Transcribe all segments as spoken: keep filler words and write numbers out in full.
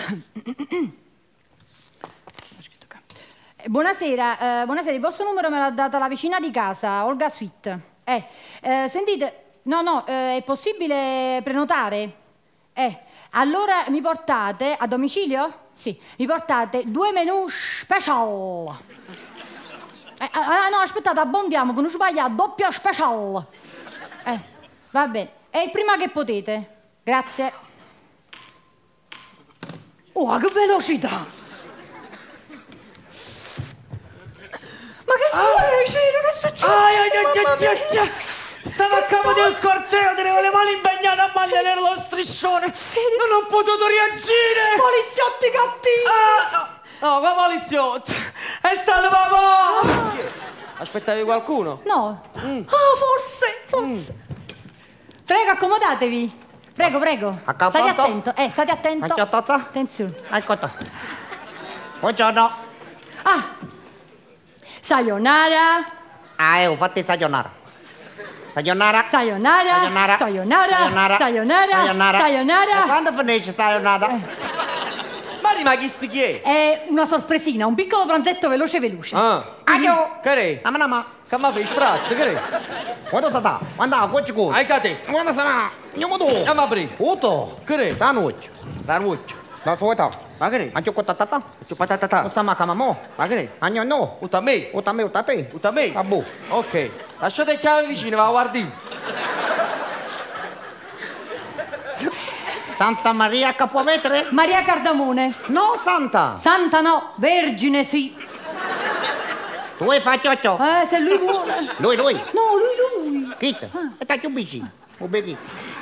Buonasera, eh, buonasera, il vostro numero me l'ha dato la vicina di casa, Olga Sweet. Eh, eh, sentite, no, no, eh, è possibile prenotare? Eh, allora mi portate a domicilio? Sì, mi portate due menù special. Eh, ah, no, aspettate, abbondiamo, per non sbagliare, doppio special. Eh, va bene, è il prima che potete. Grazie. Oh, che velocità! Ma che succede? Che succede? Ai, ai, ai, ai, ai, ai. Stavo a capo del corteo, tenevo le mani impegnate a mantenere lo striscione. Non ho potuto reagire. Poliziotti cattivi. Ah, no, no, ma poliziotti. È stato papà. Ah. Aspettavi qualcuno? No. Mm. Oh, forse, forse. Mm. Prego, accomodatevi. Prego, prego. State attento. Eh, state attento. Attenzione. Ecco. Buongiorno. Ah. Sayonara. Ah, eh, fatti sayonara. Sayonara. Sayonara. Sayonara. Sayonara. Sayonara. Sayonara. E quando finisce sayonara? Eh. Ma rimasti chi è? È una sorpresina, un piccolo pranzetto veloce veloce. Ah. Aglio. Che è? Mamma mamma. Che mi fai sprat, che è? Quando sta? Quando qua ci cosa? Hai cate. Quando sarà? Io mi do. E ma apri. Uto. Che è? Da notte. Da notte. Da solita. Ma che è? Anche con tatata. C'ho patata. Non sa ma camamo. Ma che è? Agno no. Uta me. Uta me, uta te. Uta me. Vabbù. Ok. Lasciate le chiavi vicine, va a guardi. Santa Maria Capovetere? Maria Cardamone. No, Santa. Santa no, Vergine sì. Tu vuoi fare cioccio? Eh, se lui vuole. Lui, lui? No, lui, lui. Chi? Ah. E sta più vicino. Ubeghi.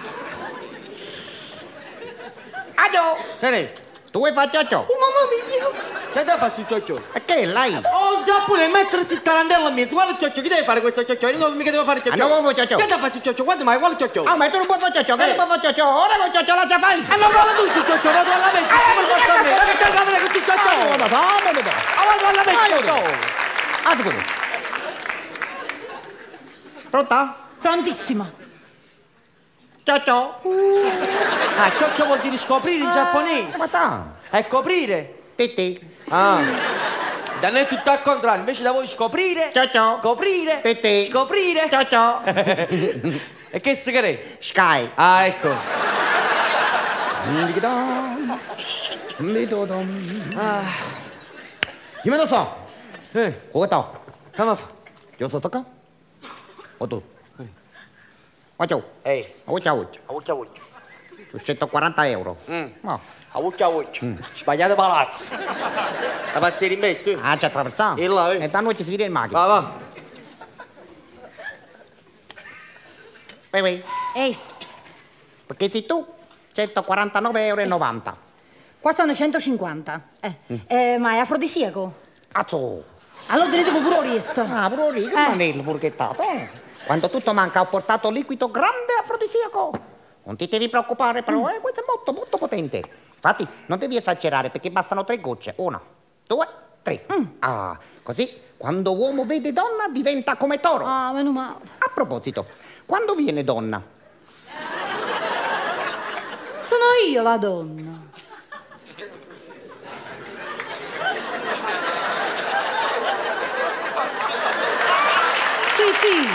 Aglio. Che è? Tu vuoi fare cioccio? Oh, mamma mia. Che devi fare su cioccio? E che è lei? Oh, già pure mettersi il tarantello a mezzo. Guarda il cioccio, chi deve fare questo cioccio? Io non mica devo fare il cioccio. Ah, non vuoi cioccio? Che devi fare su cioccio? Guarda mai, guarda il cioccio. Ah, ma tu non puoi fare cioccio, che non puoi fare cioccio? Ora con cioccio la già fai. E non vado tu su cioccio, vado alla messa. Come hai fatto a me? Ma che te la con questo cioccio? Ah, vado, vado, vado. Ah, vado alla messa. Ah, scusa. Pronta? Prontissima. Cioccio. Uh. Ah, cioccio vuol dire scoprire in giapponese. Ma sta? È coprire. Tete. Ah. Da noi è tutto al contrario, invece da voi scoprire. Cioccio. Coprire. Tete. Scoprire. Cioccio. E che si crede? Sky. Ah, ecco. Ah. Io me lo so. Eh. Come sto? Come fa? Io sto tocca? O tu? Oh, ciao. Ehi. Oh, ciao. A vuccia a vuccia. centoquaranta euro. Mm. No. A vuccia a vuccia. Mm. Sbagliato palazzo. La passi in me, tu? Ah, c'è attraversato. E là, eh. E da noi ci si vede in macchina. Va, va. Poi, poi. Ehi, Perché sei tu? centoquarantanove euro e novanta. qua sono centocinquanta. Eh, Mm. eh, ma è afrodisiaco? Azzo. Allora te ne devo pure questo. Ah, però lì, che Eh. manello purchettato. Quando tutto manca ho portato liquido grande afrodisiaco. Non ti devi preoccupare, però, eh, questo è molto, molto potente. Infatti, non devi esagerare, perché bastano tre gocce. Una, due, tre. Mm. Ah, così, quando uomo vede donna, diventa come toro. Ah, meno male. A proposito, quando viene donna? Sono io la donna. Sì, sì.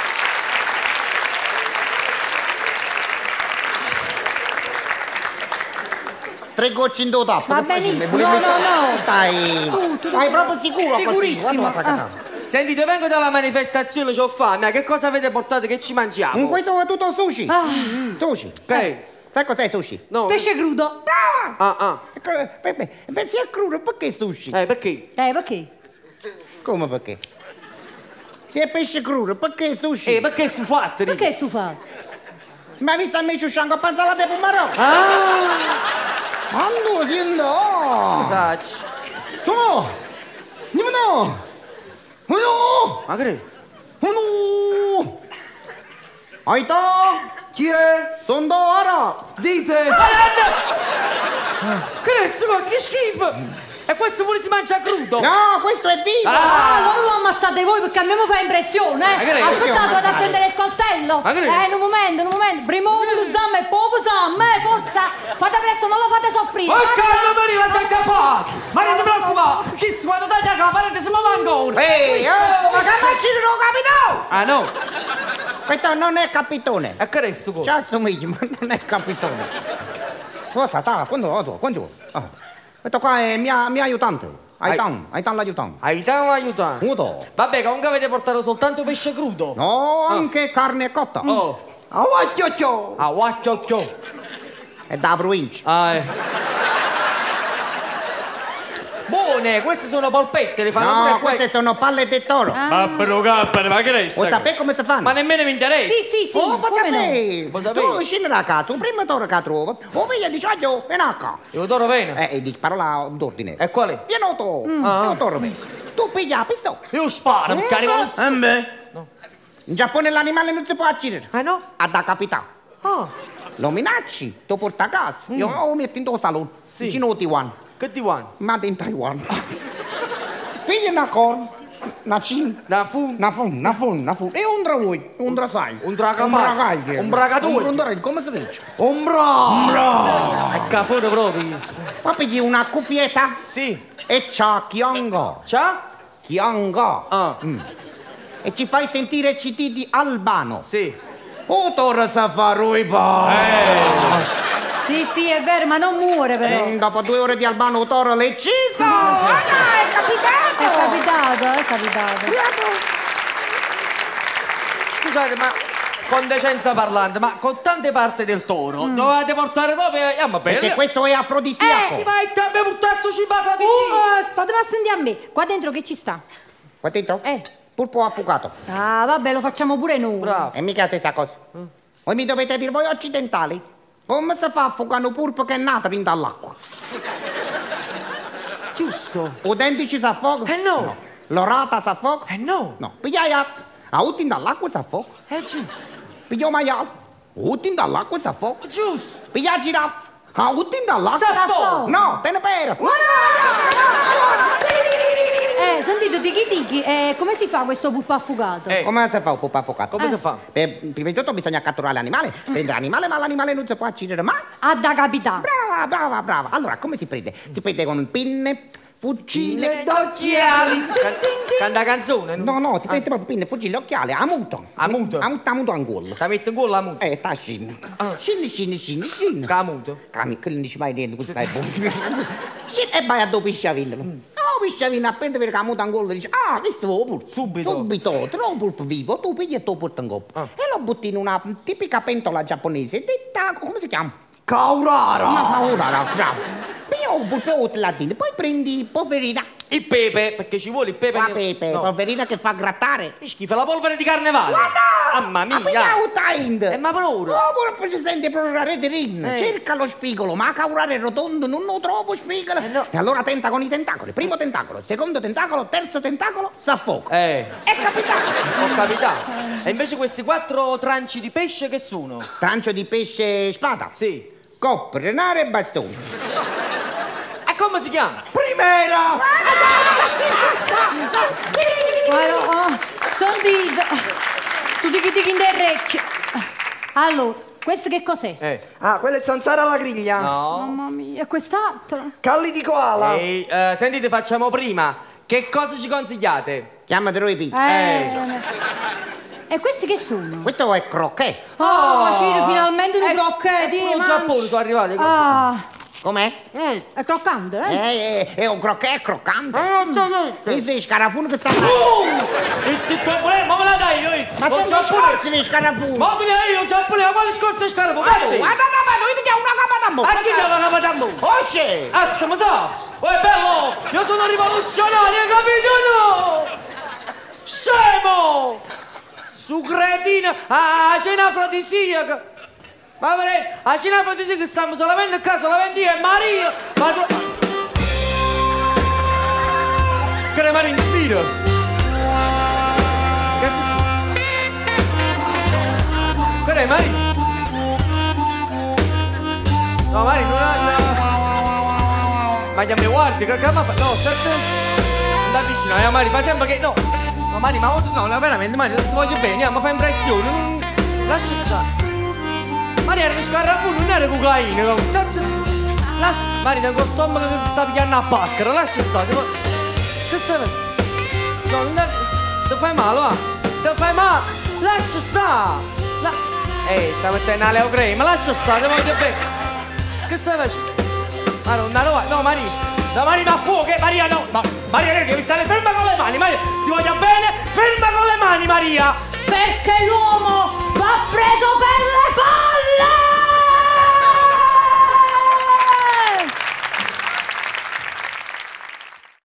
Tre gocce in due tappo. Va che fai? benissimo, Mi no, volevi- no, no. Dai, Tu, tu, vai tu. proprio sicuro Sicurissimo. così. Guarda, ma sa che- Sentite, vengo dalla manifestazione, c'ho fame. Che cosa avete portato che ci mangiamo? In questo è tutto sushi. Ah. Mm, Sushi. Che? Sai cos'è sushi? No. Pesce crudo. Ah, ah. Beh, se è crudo, perché sushi? Eh, perché? Eh, perché? Come perché? Se è pesce crudo, perché sushi? Eh, perché stufato? Perché è stufato? Ma hai visto a me ciusciango a panzalata e pomarò? Ah! Quando si andò? Cos'acci? No! No! No! No! Ma che? No! No! Aita! Chi è? Sono ora! Dite! Che è sto cosa? Che schifo! E questo pure si mangia crudo? No, questo è vivo! Ah, allora lo ammazzate voi perché a me mi fa impressione, Ma che eh! lei- Aspettate, vado a prendere il coltello! Ma che lei- Eh, in un momento, in un momento! Prima uomo, zamma e poi zamma, eh, forza! Fate presto, non lo fate soffrire! Ma Fate- calma Maria, stai capace! Ma non ti preoccupare! Chi si quando taglia la parete si muove ancora! Ehi, oh, ma che facci non ho capito? Ah no? Questo non è capitone. E che resto qua? Ci assomigli, ma non è capitone. Cosa sta? Quando? Quando? Quando? Ah. Questo qua è mia, mia aiutante. Aiutan, aiutan l'aiutante. Aiutiamo, aiutiamo! Muto. Vabbè, comunque avete portato soltanto pesce crudo? No, anche carne cotta. Oh! Oh, ciao, ciao. Ah, guaccio! È da provincia. Ah, eh. Buone, queste sono polpette, le fanno pure No, qua. queste sono palle di toro. Ma però cappere, ma che resta? Vuoi sapere come si fanno? Ma nemmeno mi interessa. Sì, sì, sì, Oh, puoi come no? sapere? Puoi sapere? Tu scendi da casa, il primo toro che trovi, oh, piglia di ciaglio, vieni a casa. Io toro bene. Eh, e dici parola d'ordine. E qual è? Vieni toro, Ah. vieni toro, vieni. Tu piglia la pistola. Io sparo, perché arriva lo Eh, beh. In Giappone l'animale non si può uccidere. Ah no? Ha da capità. Ah, Lo minacci, lo porta a casa. Io lo metto in tuo salone, Sì. vicino a Taiwan. che ti vuoi? Ma in Taiwan. Piglia una corna, una cin, La fu... una fun, una fun, una fun. E un dra vuoi, un dra sai. Un dra Un capace. bragaglie. Un bragatore. Un dra, come si dice? Un bra. È cafone proprio. Poi pigli una cuffietta Sì. e c'ha chianga. Ciao? Chianga. Ah, E ci fai sentire il C D di Albano. sì. Oh, torna a fare ruiba. Eh. Sì, sì, è vero, ma non muore però. E dopo due ore di Albano Toro l'ecciso! Ah, no, è capitato! È capitato, è capitato. Scusate, ma con decenza parlante, ma con tante parti del toro, dovete portare proprio... Ah, ma Perché bene. questo è afrodisiaco. Ti vai a me buttare sto cibo fra di Uh, state a sentire a me. Qua dentro che ci sta? Qua dentro? Eh. Pulpo affugato. Ah, vabbè, lo facciamo pure noi. Bravo. E mica la stessa cosa. Voi mi dovete dire, voi occidentali, come si fa a affogare un pulpo che è nato dentro all'acqua? Giusto. O denti ci si affoga? Eh no. L'orata si affoga? Eh no. No. Pigliai a utti dall'acqua si affoga. È giusto. Pigliò maiale. Utti dall'acqua si affoga. È giusto. Pigliai giraffa. A utti dall'acqua. Si affoga. No, te ne pera. Eh, sentite, tichi tichi, eh, come si fa questo pulpo affugato? Eh. Come si fa un pulpo affogato? Come si fa? Eh, prima di tutto bisogna catturare l'animale, prendere l'animale, ma l'animale non si può uccidere mai. Ha da capità. Brava, brava, brava. Allora, come si prende? Si prende con pinne, fucile, Occhiali. Canta canzone. No, no, ti prende proprio pinne, fucile, occhiali, a muto. A muto? A muto, a muto angolo. La metto in culo la muta. Eh, sta scin. Scin, scin, scin, scin. Ca muto. Cani, che non dici mai niente, questo è buono. Scin, e vai a dove pisciavillo. Oh, pisciavillo, appena vedi che la muta angolo, dici, ah, questo è il pulpo. Subito. Subito, trovo un pulpo vivo, tu pigli e tu porti in coppa. Ah. E lo butti in una tipica pentola giapponese, detta, come si chiama? Caurara. Una paura, bravo. Io un pulpo latino, poi prendi poverina. Il pepe, perché ci vuole il pepe. La nel- pepe, No. poverina che fa grattare. Che schifo, la polvere di carnevale. Mamma Ma mia. utaind. Eh, ma proprio. Oh, poi ci sente proprio la rete rin. Eh. Cerca lo spigolo, ma a caurare rotondo non lo trovo spigolo. Eh, no. E allora tenta con i tentacoli. Primo tentacolo, secondo tentacolo, terzo tentacolo, s'affoga. Eh, È capitato. ho capitato. E invece questi quattro tranci di pesce che sono? Trancio di pesce spada. Sì. Coppa, renare e bastone. E come si chiama? Primera! Guarda, oh, sentite, tu tichi tichi in orecchio. Allora, questo che cos'è? Eh. Ah, quella è zanzara alla griglia. No. Mamma mia, e quest'altro? Calli di koala. Ehi, eh, sentite, facciamo prima. Che cosa ci consigliate? Chiamate lui Pete. Eh. E questi che sono? Questo è croquet. Oh, Ciro, finalmente un Eh, crocchetti. eh, pure in Giappone sono arrivati. Ah, Com'è? è croccante, eh? Eh, eh, è un croquet croccante. No, no, no. Questo è scarafone che sta... Il zittone, ma me la dai io? Ma sono gli scorzi di scarafone. Ma te ne io, un giapponese, ma quale scorza scalavo? Guarda! Guarda, ma io ti diamo una capa da mo. A chi ti aveva capato? Osce! Azza, ma sa! Oh, è bello! Io sono rivoluzionario, hai capito no? Scemo! Su cretina, a cena afrodisiaca! Ma vedete, a cena afrodisiaca stiamo solamente a casa, solamente io e Maria! Ma tu... Che rimane in giro? Che succede? Che è Maria? No, Maria, non ha... Ma che mi guardi, che ma fa? No, stai attento. Non ti avvicinare, eh, Mari, fa sempre che. No! Ma Mari, ma no, no, veramente, Mari, ti voglio bene, andiamo, fa impressione. Non... Lascia stare. Mari era scarrafù, non era cocaina, lascia. Mari, tengo lo stomaco che si sta pigliando a pacchera, lascia stare. Che stai facendo? No, non devi. Ti fai male, va? Ti fai male! Lascia stare! La... Ehi, stai mettendo la Leo Crema, lascia stare, ti voglio bene. Che stai facendo? Ma non andare, no, Maria. No, Maria, ma fuoco, che Maria, no! Ma Maria, devi stare ferma con le mani, Maria! Ti voglio bene, ferma con le mani, Maria! Perché lui